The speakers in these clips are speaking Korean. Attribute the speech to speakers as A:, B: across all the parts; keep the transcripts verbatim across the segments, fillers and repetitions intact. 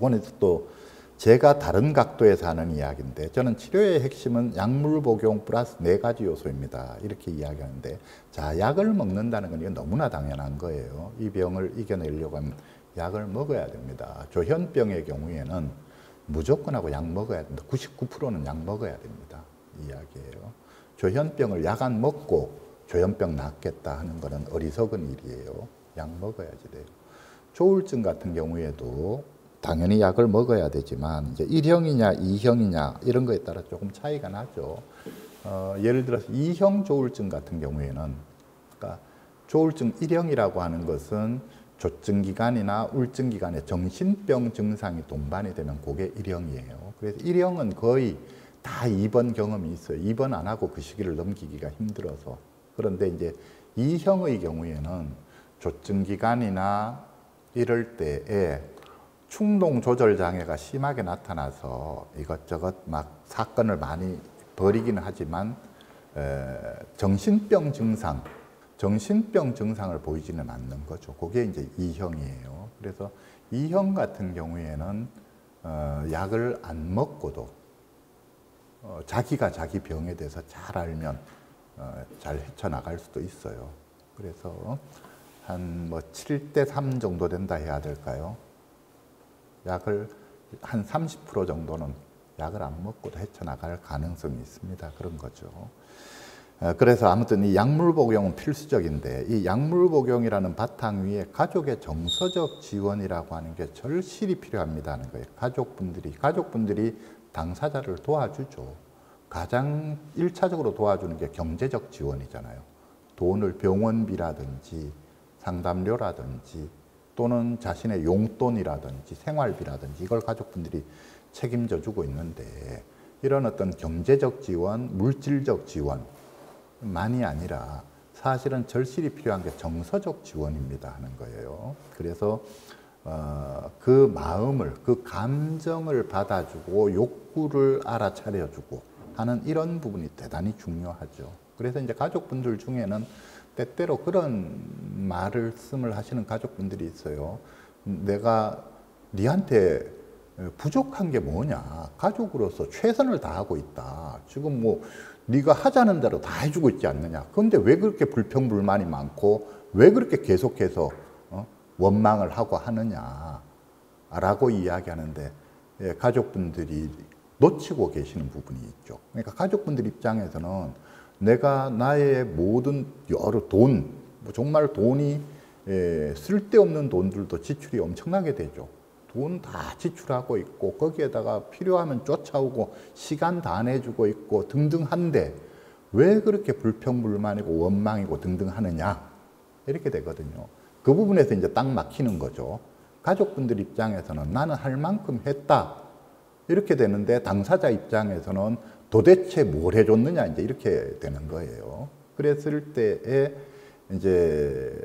A: 요거는 또 제가 다른 각도에서 하는 이야기인데, 저는 치료의 핵심은 약물 복용 플러스 네 가지 요소입니다. 이렇게 이야기하는데, 자, 약을 먹는다는 건 이건 너무나 당연한 거예요. 이 병을 이겨내려고 하면 약을 먹어야 됩니다. 조현병의 경우에는 무조건 하고 약 먹어야 됩니다. 구십구 퍼센트는 약 먹어야 됩니다. 이 이야기예요. 조현병을 약 안 먹고 조현병 낫겠다 하는 거는 어리석은 일이에요. 약 먹어야지 돼요. 조울증 같은 경우에도 당연히 약을 먹어야 되지만 이제 일형이냐 이형이냐 이런 거에 따라 조금 차이가 나죠. 어, 예를 들어서 이형 조울증 같은 경우에는, 그러니까 조울증 일형이라고 하는 것은 조증기관이나 울증기관에 정신병 증상이 동반이 되면 그게 일형이에요. 그래서 일형은 거의 다 입원 경험이 있어요. 입원 안 하고 그 시기를 넘기기가 힘들어서. 그런데 이제 이형의 경우에는 조증기관이나 이럴 때에 충동 조절 장애가 심하게 나타나서 이것저것 막 사건을 많이 벌이기는 하지만 에, 정신병 증상, 정신병 증상을 보이지는 않는 거죠. 그게 이제 이형이에요. 그래서 이형 같은 경우에는 어, 약을 안 먹고도 어, 자기가 자기 병에 대해서 잘 알면 어, 잘 헤쳐나갈 수도 있어요. 그래서 한 뭐 칠 대 삼 정도 된다 해야 될까요? 약을 한 삼십 퍼센트 정도는 약을 안 먹고도 헤쳐나갈 가능성이 있습니다. 그런 거죠. 그래서 아무튼 이 약물 복용은 필수적인데, 이 약물 복용이라는 바탕 위에 가족의 정서적 지원이라고 하는 게 절실히 필요합니다 하는 거예요. 가족분들이, 가족분들이 당사자를 도와주죠. 가장 일차적으로 도와주는 게 경제적 지원이잖아요. 돈을 병원비라든지 상담료라든지 또는 자신의 용돈이라든지 생활비라든지 이걸 가족분들이 책임져 주고 있는데, 이런 어떤 경제적 지원, 물질적 지원만이 아니라 사실은 절실히 필요한 게 정서적 지원입니다 하는 거예요. 그래서 어, 그 마음을, 그 감정을 받아주고 욕구를 알아차려주고 하는 이런 부분이 대단히 중요하죠. 그래서 이제 가족분들 중에는 때때로 그런 말씀을 하시는 가족분들이 있어요. 내가 니한테 부족한 게 뭐냐, 가족으로서 최선을 다하고 있다, 지금 뭐 네가 하자는 대로 다 해주고 있지 않느냐, 그런데 왜 그렇게 불평불만이 많고 왜 그렇게 계속해서 어? 원망을 하고 하느냐 라고 이야기하는데, 예, 가족분들이 놓치고 계시는 부분이 있죠. 그러니까 가족분들 입장에서는 내가 나의 모든 여러 돈, 정말 돈이 예, 쓸데없는 돈들도 지출이 엄청나게 되죠. 돈 다 지출하고 있고 거기에다가 필요하면 쫓아오고 시간 다 내주고 있고 등등한데 왜 그렇게 불평불만이고 원망이고 등등 하느냐, 이렇게 되거든요. 그 부분에서 이제 딱 막히는 거죠. 가족분들 입장에서는 나는 할 만큼 했다 이렇게 되는데, 당사자 입장에서는 도대체 뭘 해줬느냐 이제 이렇게 되는 거예요. 그랬을 때에 이제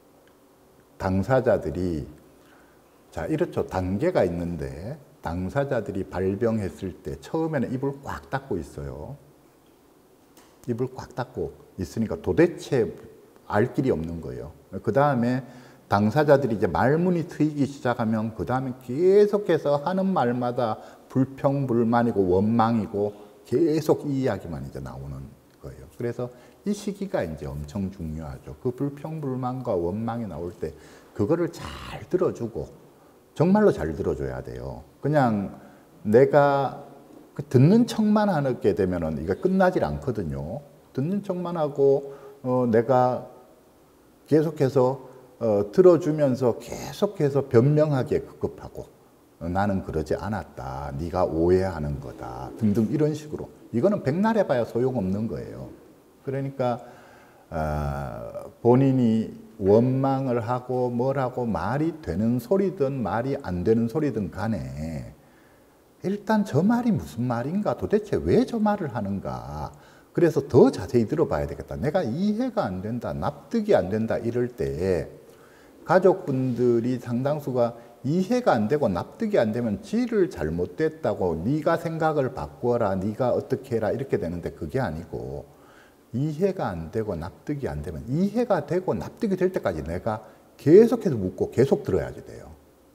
A: 당사자들이, 자 이렇죠, 단계가 있는데 당사자들이 발병했을 때 처음에는 입을 꽉 닫고 있어요. 입을 꽉 닫고 있으니까 도대체 알 길이 없는 거예요. 그 다음에 당사자들이 이제 말문이 트이기 시작하면 그 다음에 계속해서 하는 말마다 불평불만이고 원망이고 계속 이 이야기만 이제 나오는 거예요. 그래서 이 시기가 이제 엄청 중요하죠. 그 불평불만과 원망이 나올 때 그거를 잘 들어주고, 정말로 잘 들어줘야 돼요. 그냥 내가 듣는 척만 하게 되면은 이게 끝나질 않거든요. 듣는 척만 하고 어, 내가 계속해서 어, 들어주면서 계속해서 변명하기에 급급하고 어, 나는 그러지 않았다, 네가 오해하는 거다 등등 이런 식으로, 이거는 백날 해봐야 소용없는 거예요. 그러니까 어, 본인이 원망을 하고 뭘 하고 말이 되는 소리든 말이 안 되는 소리든 간에 일단 저 말이 무슨 말인가, 도대체 왜 저 말을 하는가, 그래서 더 자세히 들어봐야 되겠다, 내가 이해가 안 된다, 납득이 안 된다 이럴 때 가족분들이 상당수가 이해가 안 되고 납득이 안 되면 지를 잘못됐다고 네가 생각을 바꾸어라, 네가 어떻게 해라 이렇게 되는데, 그게 아니고 이해가 안 되고 납득이 안 되면 이해가 되고 납득이 될 때까지 내가 계속해서 묻고 계속 들어야지 돼요.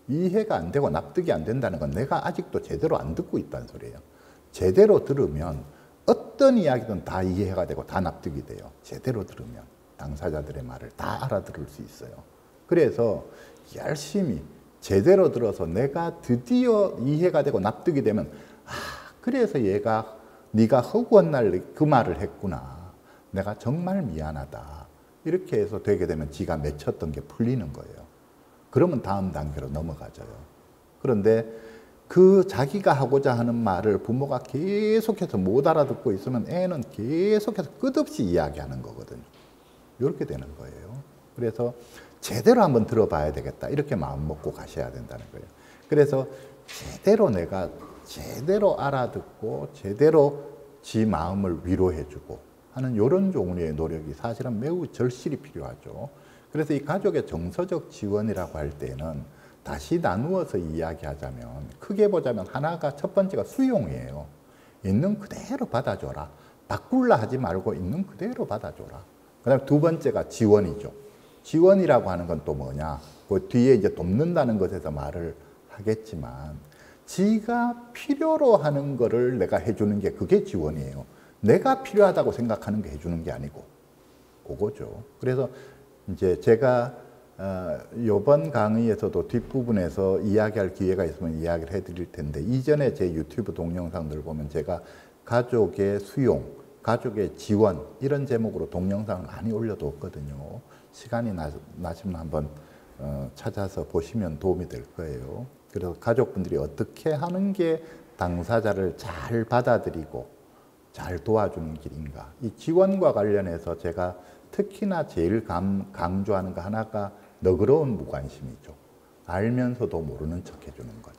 A: 이해가 안 되고 납득이 안 된다는 건 내가 아직도 제대로 안 듣고 있다는 소리예요. 제대로 들으면 어떤 이야기든 다 이해가 되고 다 납득이 돼요. 제대로 들으면 당사자들의 말을 다 알아들을 수 있어요. 그래서 열심히 제대로 들어서 내가 드디어 이해가 되고 납득이 되면 아, 그래서 얘가 네가 허구한 날 그 말을 했구나. 내가 정말 미안하다. 이렇게 해서 되게 되면 지가 맺혔던 게 풀리는 거예요. 그러면 다음 단계로 넘어가져요. 그런데 그 자기가 하고자 하는 말을 부모가 계속해서 못 알아듣고 있으면 애는 계속해서 끝없이 이야기하는 거거든요. 이렇게 되는 거예요. 그래서 제대로 한번 들어봐야 되겠다. 이렇게 마음 먹고 가셔야 된다는 거예요. 그래서 제대로 내가 제대로 알아듣고 제대로 지 마음을 위로해주고 하는 이런 종류의 노력이 사실은 매우 절실히 필요하죠. 그래서 이 가족의 정서적 지원이라고 할 때는 다시 나누어서 이야기하자면 크게 보자면 하나가 첫 번째가 수용이에요. 있는 그대로 받아줘라. 바꿀라 하지 말고 있는 그대로 받아줘라. 그 다음에 두 번째가 지원이죠. 지원이라고 하는 건 또 뭐냐. 그 뒤에 이제 돕는다는 것에서 말을 하겠지만 지가 필요로 하는 거를 내가 해주는 게 그게 지원이에요. 내가 필요하다고 생각하는 게 해주는 게 아니고 그거죠. 그래서 이제 제가 어, 이번 강의에서도 뒷부분에서 이야기할 기회가 있으면 이야기를 해드릴 텐데 이전에 제 유튜브 동영상들 보면 제가 가족의 수용, 가족의 지원 이런 제목으로 동영상을 많이 올려뒀거든요. 시간이 나, 나시면 한번 어, 찾아서 보시면 도움이 될 거예요. 그래서 가족분들이 어떻게 하는 게 당사자를 잘 받아들이고 잘 도와주는 길인가. 이 지원과 관련해서 제가 특히나 제일 감, 강조하는 거 하나가 너그러운 무관심이죠. 알면서도 모르는 척 해주는 것.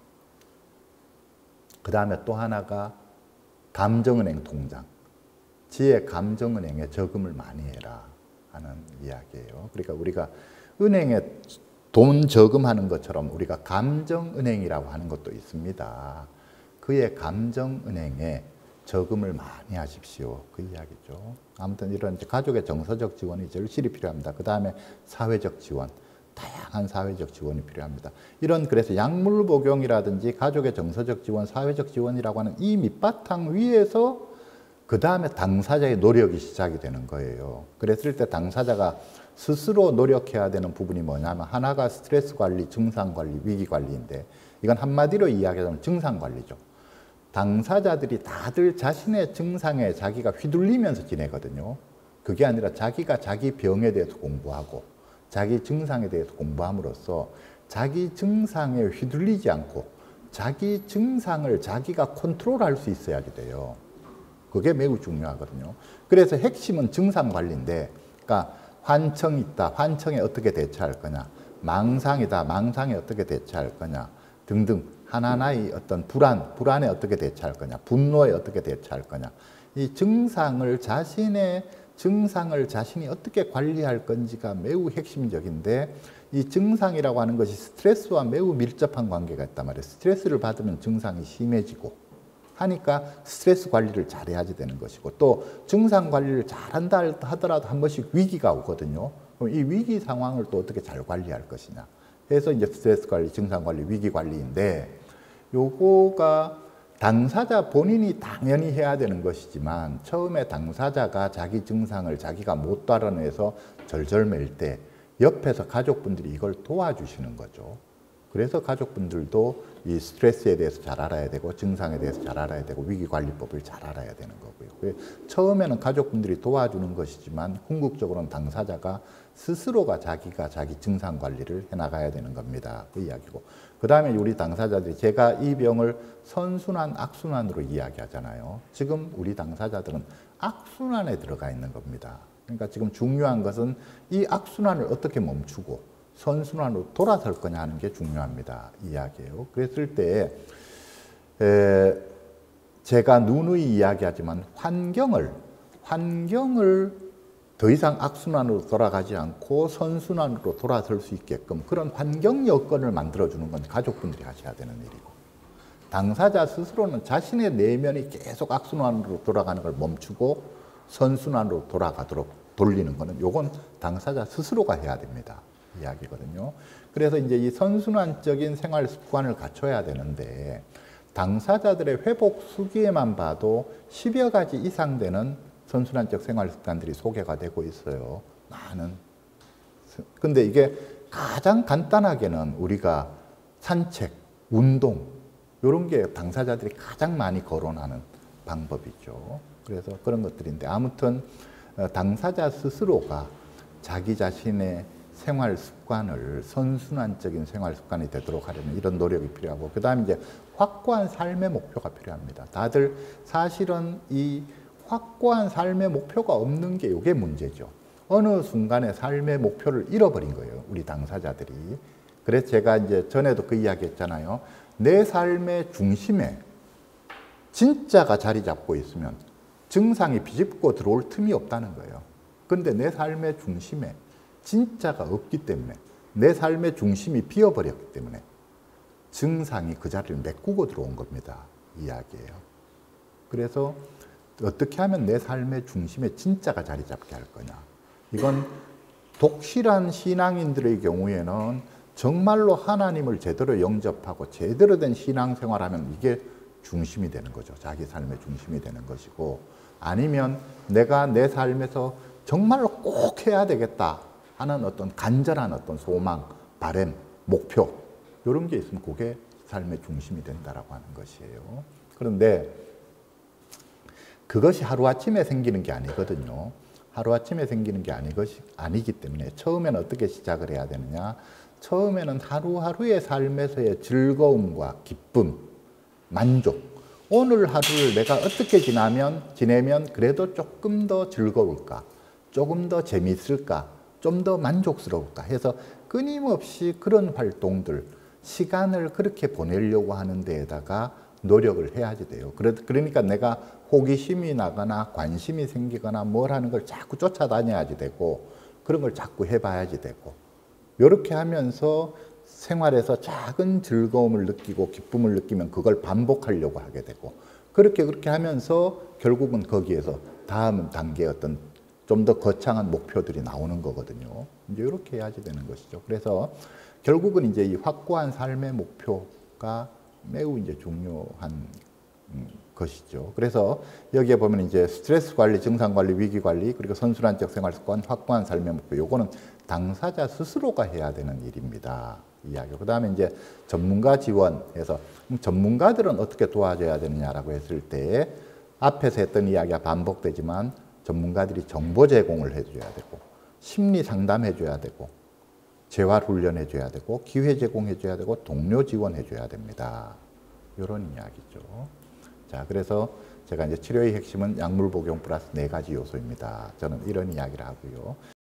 A: 그 다음에 또 하나가 감정은행 통장. 지의 감정은행에 저금을 많이 해라 하는 이야기예요. 그러니까 우리가 은행에 돈 저금하는 것처럼 우리가 감정은행이라고 하는 것도 있습니다. 그의 감정은행에 저금을 많이 하십시오. 그 이야기죠. 아무튼 이런 가족의 정서적 지원이 절실히 필요합니다. 그 다음에 사회적 지원, 다양한 사회적 지원이 필요합니다. 이런 그래서 약물 복용이라든지 가족의 정서적 지원, 사회적 지원이라고 하는 이 밑바탕 위에서 그 다음에 당사자의 노력이 시작이 되는 거예요. 그랬을 때 당사자가 스스로 노력해야 되는 부분이 뭐냐면 하나가 스트레스 관리, 증상 관리, 위기 관리인데 이건 한마디로 이야기하자면 증상 관리죠. 당사자들이 다들 자신의 증상에 자기가 휘둘리면서 지내거든요. 그게 아니라 자기가 자기 병에 대해서 공부하고 자기 증상에 대해서 공부함으로써 자기 증상에 휘둘리지 않고 자기 증상을 자기가 컨트롤할 수 있어야지 돼요. 그게 매우 중요하거든요. 그래서 핵심은 증상 관리인데, 그러니까 환청이 있다, 환청에 어떻게 대처할 거냐, 망상이다, 망상에 어떻게 대처할 거냐 등등 하나하나의 어떤 불안, 불안에 어떻게 대처할 거냐, 분노에 어떻게 대처할 거냐, 이 증상을 자신의 증상을 자신이 어떻게 관리할 건지가 매우 핵심적인데 이 증상이라고 하는 것이 스트레스와 매우 밀접한 관계가 있단 말이에요. 스트레스를 받으면 증상이 심해지고 하니까 스트레스 관리를 잘해야지 되는 것이고 또 증상 관리를 잘한다 하더라도 한 번씩 위기가 오거든요. 그럼 이 위기 상황을 또 어떻게 잘 관리할 것이냐 해서 이제 스트레스 관리, 증상 관리, 위기 관리인데 요거가 당사자 본인이 당연히 해야 되는 것이지만 처음에 당사자가 자기 증상을 자기가 못 따라내서 절절맬 때 옆에서 가족분들이 이걸 도와주시는 거죠. 그래서 가족분들도 이 스트레스에 대해서 잘 알아야 되고 증상에 대해서 잘 알아야 되고 위기관리법을 잘 알아야 되는 거고요. 처음에는 가족분들이 도와주는 것이지만 궁극적으로는 당사자가 스스로가 자기가 자기 증상 관리를 해나가야 되는 겁니다. 그 이야기고. 그 다음에 우리 당사자들이 제가 이 병을 선순환, 악순환으로 이야기하잖아요. 지금 우리 당사자들은 악순환에 들어가 있는 겁니다. 그러니까 지금 중요한 것은 이 악순환을 어떻게 멈추고 선순환으로 돌아설 거냐 하는 게 중요합니다. 이야기예요. 그랬을 때 에, 제가 누누이 이야기하지만 환경을 환경을 더 이상 악순환으로 돌아가지 않고 선순환으로 돌아설 수 있게끔 그런 환경 여건을 만들어주는 건 가족분들이 하셔야 되는 일이고 당사자 스스로는 자신의 내면이 계속 악순환으로 돌아가는 걸 멈추고 선순환으로 돌아가도록 돌리는 거는 요건 당사자 스스로가 해야 됩니다. 이야기거든요. 그래서 이제 이 선순환적인 생활 습관을 갖춰야 되는데 당사자들의 회복 수기에만 봐도 십여 가지 이상 되는 선순환적 생활 습관들이 소개가 되고 있어요. 많은. 근데 이게 가장 간단하게는 우리가 산책, 운동 이런 게 당사자들이 가장 많이 거론하는 방법이죠. 그래서 그런 것들인데 아무튼 당사자 스스로가 자기 자신의 생활 습관을 선순환적인 생활 습관이 되도록 하려는 이런 노력이 필요하고 그 다음에 이제 확고한 삶의 목표가 필요합니다. 다들 사실은 이 확고한 삶의 목표가 없는 게 이게 문제죠. 어느 순간에 삶의 목표를 잃어버린 거예요. 우리 당사자들이. 그래서 제가 이제 전에도 그 이야기 했잖아요. 내 삶의 중심에 진짜가 자리 잡고 있으면 증상이 비집고 들어올 틈이 없다는 거예요. 근데 내 삶의 중심에 진짜가 없기 때문에 내 삶의 중심이 비어버렸기 때문에 증상이 그 자리를 메꾸고 들어온 겁니다. 이야기예요. 그래서 어떻게 하면 내 삶의 중심에 진짜가 자리 잡게 할 거냐. 이건 독실한 신앙인들의 경우에는 정말로 하나님을 제대로 영접하고 제대로 된 신앙생활하면 이게 중심이 되는 거죠. 자기 삶의 중심이 되는 것이고 아니면 내가 내 삶에서 정말로 꼭 해야 되겠다 하는 어떤 간절한 어떤 소망, 바람, 목표 이런 게 있으면 그게 삶의 중심이 된다라고 하는 것이에요. 그런데 그것이 하루아침에 생기는 게 아니거든요. 하루아침에 생기는 게 아니것이, 아니기 때문에 처음에는 어떻게 시작을 해야 되느냐. 처음에는 하루하루의 삶에서의 즐거움과 기쁨, 만족. 오늘 하루를 내가 어떻게 지나면, 지내면 그래도 조금 더 즐거울까, 조금 더 재미있을까, 좀 더 만족스러울까 해서 끊임없이 그런 활동들, 시간을 그렇게 보내려고 하는 데에다가 노력을 해야지 돼요. 그러니까 내가 호기심이 나거나 관심이 생기거나 뭘 하는 걸 자꾸 쫓아다녀야지 되고 그런 걸 자꾸 해봐야지 되고 이렇게 하면서 생활에서 작은 즐거움을 느끼고 기쁨을 느끼면 그걸 반복하려고 하게 되고 그렇게 그렇게 하면서 결국은 거기에서 다음 단계의 어떤 좀 더 거창한 목표들이 나오는 거거든요. 이제 이렇게 해야지 되는 것이죠. 그래서 결국은 이제 이 확고한 삶의 목표가 매우 이제 중요한 것이죠. 그래서 여기에 보면 이제 스트레스 관리, 증상 관리, 위기 관리, 그리고 선순환적 생활 습관, 확고한 삶의 목표. 요거는 당사자 스스로가 해야 되는 일입니다. 이야기. 그 다음에 이제 전문가 지원해서 전문가들은 어떻게 도와줘야 되느냐라고 했을 때 앞에서 했던 이야기가 반복되지만 전문가들이 정보 제공을 해줘야 되고 심리 상담해 줘야 되고 재활 훈련해 줘야 되고 기회 제공해 줘야 되고 동료 지원해 줘야 됩니다. 이런 이야기죠. 자, 그래서 제가 이제 치료의 핵심은 약물 복용 플러스 네 가지 요소입니다. 저는 이런 이야기를 하고요.